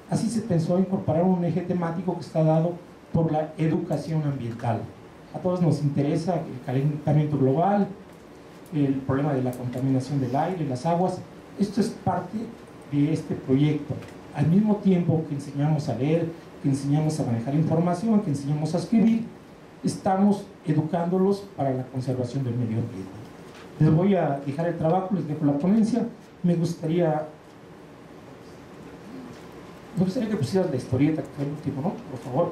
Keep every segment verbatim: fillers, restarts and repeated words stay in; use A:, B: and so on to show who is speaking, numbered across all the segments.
A: Así se pensó incorporar un eje temático que está dado por la educación ambiental. A todos nos interesa el calentamiento global, el problema de la contaminación del aire, las aguas. Esto es parte de este proyecto. Al mismo tiempo que enseñamos a leer, que enseñamos a manejar información, que enseñamos a escribir, estamos educándolos para la conservación del medio ambiente. Les voy a dejar el trabajo, les dejo la ponencia. Me gustaría, me gustaría que pusieras la historieta que fue el último, ¿no? Por favor.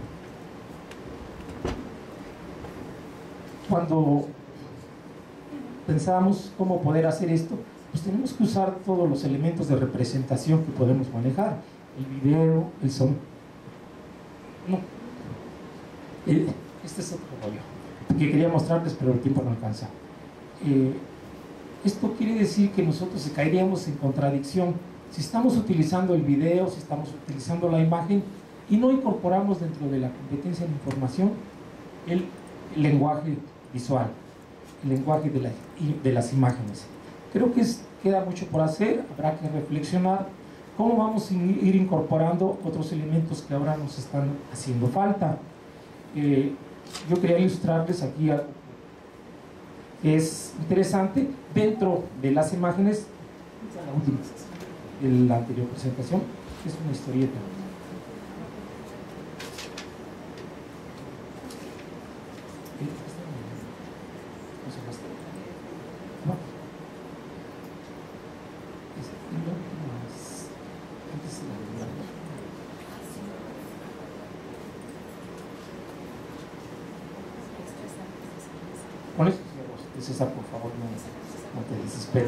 A: Cuando pensábamos cómo poder hacer esto, pues tenemos que usar todos los elementos de representación que podemos manejar. El video, el son. No. El, este es otro rollo que quería mostrarles, pero el tiempo no alcanza. Eh, esto quiere decir que nosotros caeríamos en contradicción si estamos utilizando el video, si estamos utilizando la imagen y no incorporamos dentro de la competencia de información el, el lenguaje visual, el lenguaje de, la, de las imágenes. Creo que es, queda mucho por hacer, habrá que reflexionar cómo vamos a ir incorporando otros elementos que ahora nos están haciendo falta. Eh, yo quería ilustrarles aquí algo que es interesante dentro de las imágenes. La última, de la anterior presentación, es una historieta. Con esto, César, por favor, no, no te desesperes.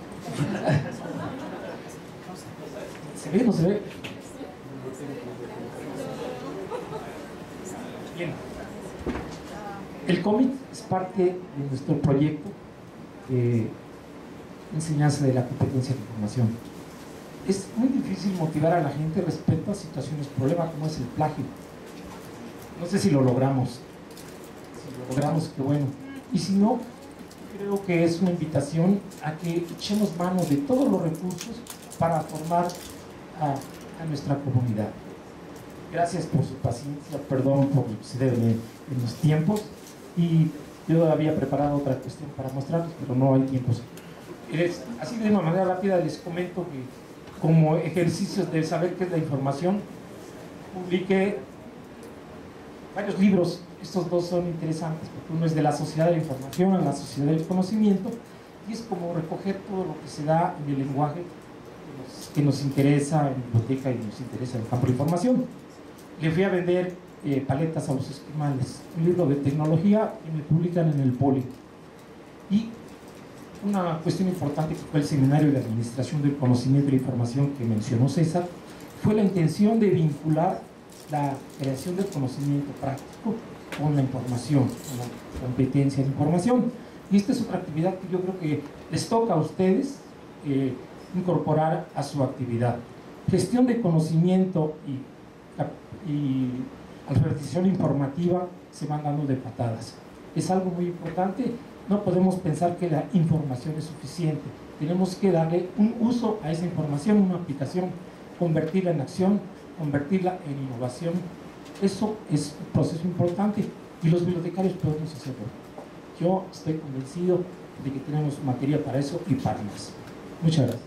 A: ¿Se ve o no se ve? Bien. El cómic es parte de nuestro proyecto de enseñanza de la competencia de información. Es muy difícil motivar a la gente respecto a situaciones problema como es el plagio. No sé si lo logramos. Si lo logramos, qué bueno. Y si no, creo que es una invitación a que echemos mano de todos los recursos para formar a, a nuestra comunidad. Gracias por su paciencia, perdón por excederme en los tiempos, y yo había preparado otra cuestión para mostrarles, pero no hay tiempos. Es, así de una manera rápida les comento que como ejercicios de saber qué es la información, publiqué varios libros. Estos dos son interesantes porque uno es de la sociedad de la información a la sociedad del conocimiento, y es como recoger todo lo que se da en el lenguaje que nos, que nos interesa en biblioteca y nos interesa en el campo de información. Le fui a vender eh, paletas a los esquimales, un libro de tecnología, y me publican en el Poli. Y una cuestión importante que fue el seminario de administración del conocimiento y la información que mencionó César, fue la intención de vincular la creación del conocimiento práctico con la información, con la competencia de información. Y esta es otra actividad que yo creo que les toca a ustedes eh, incorporar a su actividad. Gestión de conocimiento y, y alfabetización informativa se van dando de patadas. Es algo muy importante. No podemos pensar que la información es suficiente. Tenemos que darle un uso a esa información, una aplicación, convertirla en acción, convertirla en innovación. Eso es un proceso importante y los bibliotecarios podemos hacerlo. Yo estoy convencido de que tenemos materia para eso y para más. Muchas gracias.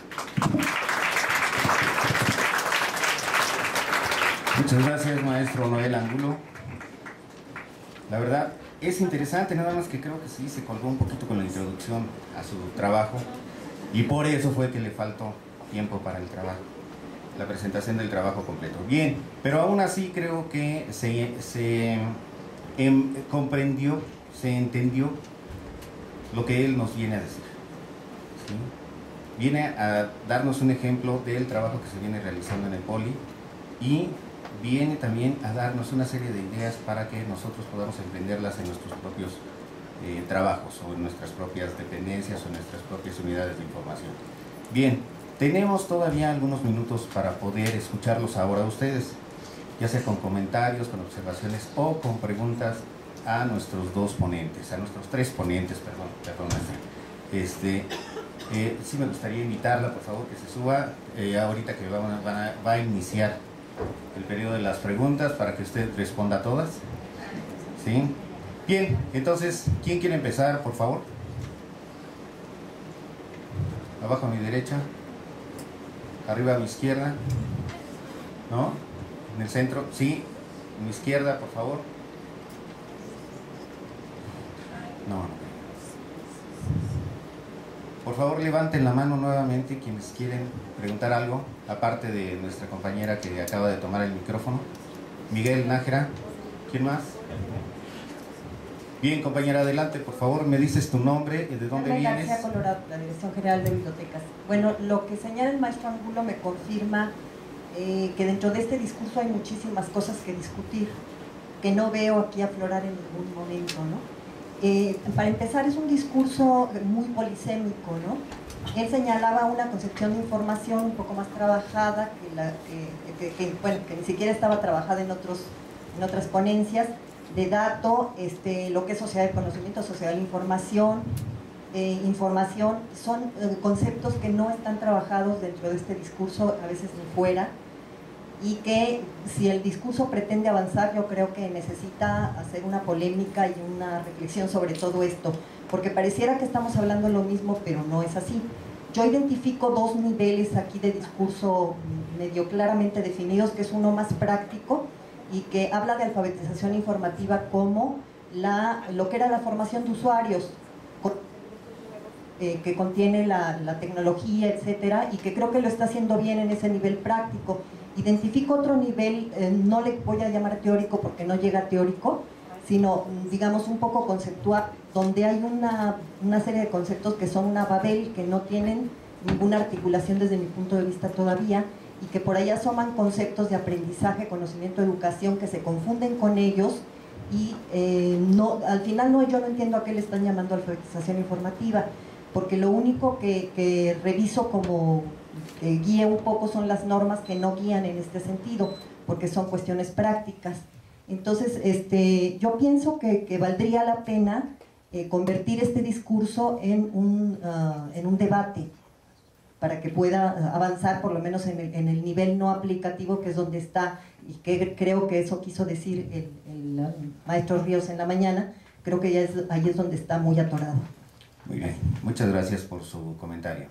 B: Muchas gracias, maestro Noel Angulo. La verdad es interesante, nada más que creo que sí se colgó un poquito con la introducción a su trabajo y por eso fue que le faltó tiempo para el trabajo, la presentación del trabajo completo. Bien, pero aún así creo que se, se em, comprendió, se entendió lo que él nos viene a decir, ¿sí? Viene a darnos un ejemplo del trabajo que se viene realizando en el Poli y viene también a darnos una serie de ideas para que nosotros podamos emprenderlas en nuestros propios eh, trabajos o en nuestras propias dependencias o en nuestras propias unidades de información. Bien, tenemos todavía algunos minutos para poder escucharlos ahora a ustedes, ya sea con comentarios, con observaciones o con preguntas a nuestros dos ponentes, a nuestros tres ponentes, perdón, perdón, este, Eh, sí me gustaría invitarla, por favor, que se suba, eh, ahorita que van a, van a, va a iniciar el periodo de las preguntas para que usted responda a todas. ¿Sí? Bien, entonces, ¿quién quiere empezar, por favor? Abajo a mi derecha, arriba a mi izquierda, ¿no? En el centro, sí, a mi izquierda, por favor. No. Por favor, levanten la mano nuevamente quienes quieren preguntar algo, aparte de nuestra compañera que acaba de tomar el micrófono. Miguel Nájera, ¿quién más? Bien, compañera, adelante, por favor, me dices tu nombre, de dónde
C: Carmen
B: vienes.
C: García Colorado, la Dirección General de Bibliotecas. Bueno, lo que señala el maestro Angulo me confirma eh, que dentro de este discurso hay muchísimas cosas que discutir, que no veo aquí aflorar en ningún momento, ¿no? Eh, para empezar, es un discurso muy polisémico, ¿no? Él señalaba una concepción de información un poco más trabajada, que, la, que, que, que, bueno, que ni siquiera estaba trabajada en, otros, en otras ponencias, de dato, este, lo que es sociedad del conocimiento, sociedad de la información, eh, información, son eh, conceptos que no están trabajados dentro de este discurso, a veces ni fuera, y que si el discurso pretende avanzar, yo creo que necesita hacer una polémica y una reflexión sobre todo esto, porque pareciera que estamos hablando lo mismo, pero no es así. Yo identifico dos niveles aquí de discurso medio claramente definidos, que es uno más práctico y que habla de alfabetización informativa como la, lo que era la formación de usuarios, eh, que contiene la, la tecnología, etcétera, y que creo que lo está haciendo bien en ese nivel práctico. Identifico otro nivel, eh, no le voy a llamar teórico porque no llega a teórico, sino digamos un poco conceptual, donde hay una, una serie de conceptos que son una babel, que no tienen ninguna articulación desde mi punto de vista todavía, y que por ahí asoman conceptos de aprendizaje, conocimiento, educación, que se confunden con ellos, y eh, no, al final no, yo no entiendo a qué le están llamando alfabetización informativa, porque lo único que, que reviso como que guía un poco son las normas que no guían en este sentido, porque son cuestiones prácticas. Entonces, este, yo pienso que, que valdría la pena eh, convertir este discurso en un, uh, en un debate, para que pueda avanzar por lo menos en el, en el nivel no aplicativo, que es donde está, y que creo que eso quiso decir el, el, el maestro Ríos en la mañana. Creo que ya es, ahí es donde está muy atorado.
B: Muy bien, muchas gracias por su comentario.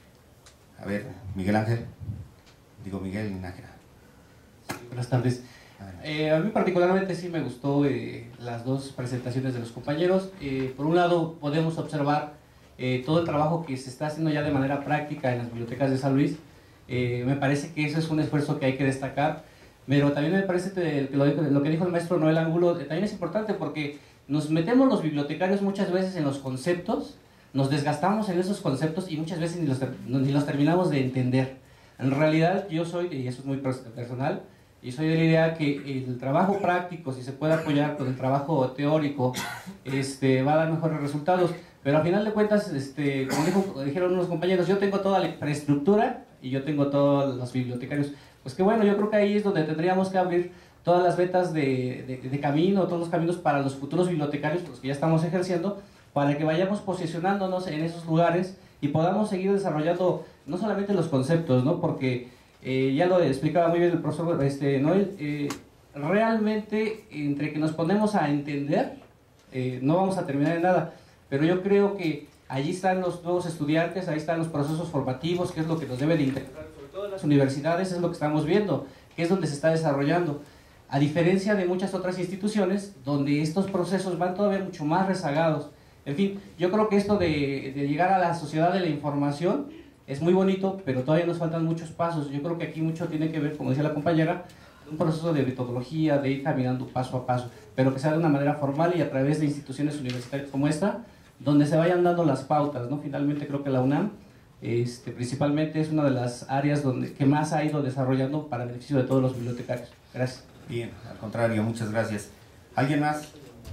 B: A ver, Miguel Ángel, digo Miguel Nájera.
D: Sí, buenas tardes. Eh, a mí particularmente sí me gustó eh, las dos presentaciones de los compañeros. Eh, por un lado podemos observar eh, todo el trabajo que se está haciendo ya de manera práctica en las bibliotecas de San Luis. Eh, me parece que eso es un esfuerzo que hay que destacar, pero también me parece que lo, lo que dijo el maestro Noel Angulo eh, también es importante, porque nos metemos los bibliotecarios muchas veces en los conceptos, nos desgastamos en esos conceptos y muchas veces ni los, ni los terminamos de entender. En realidad yo soy, y eso es muy personal, y soy de la idea que el trabajo práctico, si se puede apoyar con el trabajo teórico, este, va a dar mejores resultados. Pero al final de cuentas, este, como dijo, dijeron unos compañeros, yo tengo toda la infraestructura y yo tengo todos los bibliotecarios. Pues que bueno, yo creo que ahí es donde tendríamos que abrir todas las vetas de, de, de camino, todos los caminos para los futuros bibliotecarios, los que ya estamos ejerciendo, para que vayamos posicionándonos en esos lugares y podamos seguir desarrollando no solamente los conceptos, ¿no? Porque eh, ya lo explicaba muy bien el profesor este, Noel, eh, realmente entre que nos ponemos a entender, eh, no vamos a terminar en nada, pero yo creo que allí están los nuevos estudiantes, ahí están los procesos formativos, que es lo que nos debe de integrar, sobre todo en las universidades, es lo que estamos viendo, que es donde se está desarrollando. A diferencia de muchas otras instituciones, donde estos procesos van todavía mucho más rezagados. En fin, yo creo que esto de, de llegar a la sociedad de la información es muy bonito, pero todavía nos faltan muchos pasos. Yo creo que aquí mucho tiene que ver, como decía la compañera, un proceso de metodología, de ir caminando paso a paso, pero que sea de una manera formal y a través de instituciones universitarias como esta, donde se vayan dando las pautas, ¿no? Finalmente creo que la UNAM, este, principalmente, es una de las áreas donde, que más ha ido desarrollando para el beneficio de todos los bibliotecarios. Gracias.
B: Bien, al contrario, muchas gracias. ¿Alguien más?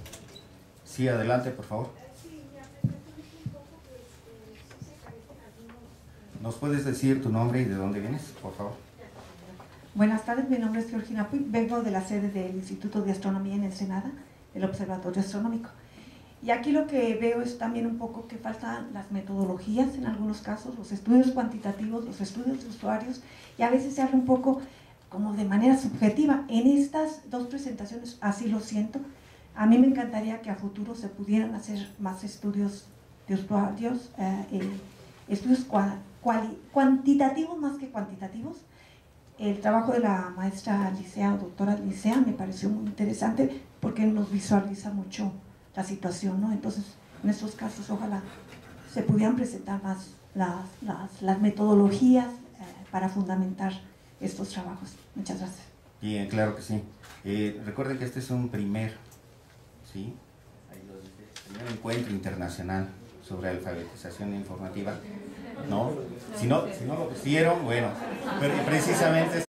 B: Sí, adelante, por favor. ¿Nos puedes decir tu nombre y de dónde vienes, por favor?
E: Buenas tardes, mi nombre es Georgina Puig, vengo de la sede del Instituto de Astronomía en Ensenada, el Observatorio Astronómico. Y aquí lo que veo es también un poco que faltan las metodologías en algunos casos, los estudios cuantitativos, los estudios de usuarios, y a veces se habla un poco como de manera subjetiva. En estas dos presentaciones así lo siento. A mí me encantaría que a futuro se pudieran hacer más estudios de usuarios, eh, eh, estudios cua, cuali, cuantitativos más que cuantitativos. El trabajo de la maestra Licea, o doctora Licea, me pareció muy interesante porque nos visualiza mucho la situación, ¿no? Entonces, en estos casos, ojalá se pudieran presentar más las, las, las metodologías eh, para fundamentar estos trabajos. Muchas gracias.
B: Bien, claro que sí. Eh, recuerden que este es un primer, ¿sí? primer encuentro internacional sobre alfabetización informativa, ¿no? Si no, si no lo pusieron, bueno, pero precisamente